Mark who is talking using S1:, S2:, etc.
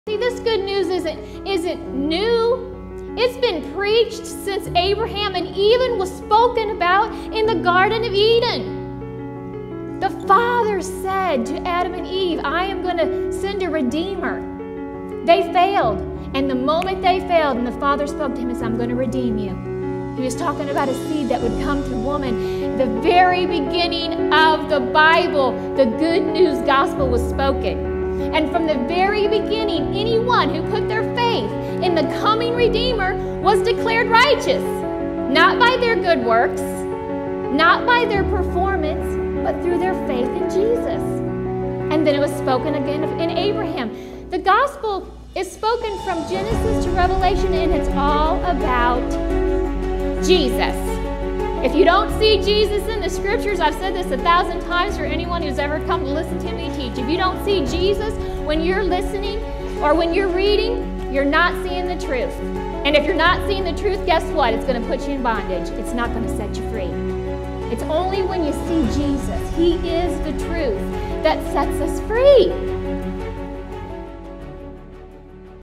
S1: See, this good news isn't new. It's been preached since Abraham and even was spoken about in the Garden of Eden. The Father said to Adam and Eve, I am going to send a Redeemer. They failed. And the moment they failed and the Father spoke to him and said, I'm going to redeem you. He was talking about a seed that would come to woman. The very beginning of the Bible, the good news gospel was spoken. And from the very beginning, anyone who put their faith in the coming Redeemer was declared righteous. Not by their good works, not by their performance, but through their faith in Jesus. And then it was spoken again in Abraham. The gospel is spoken from Genesis to Revelation, and it's all about Jesus. If you don't see Jesus in the scriptures, I've said this 1,000 times for anyone who's ever come to listen to me teach. If you don't see Jesus when you're listening or when you're reading, you're not seeing the truth. And if you're not seeing the truth, guess what? It's going to put you in bondage. It's not going to set you free. It's only when you see Jesus, He is the truth, that sets us free.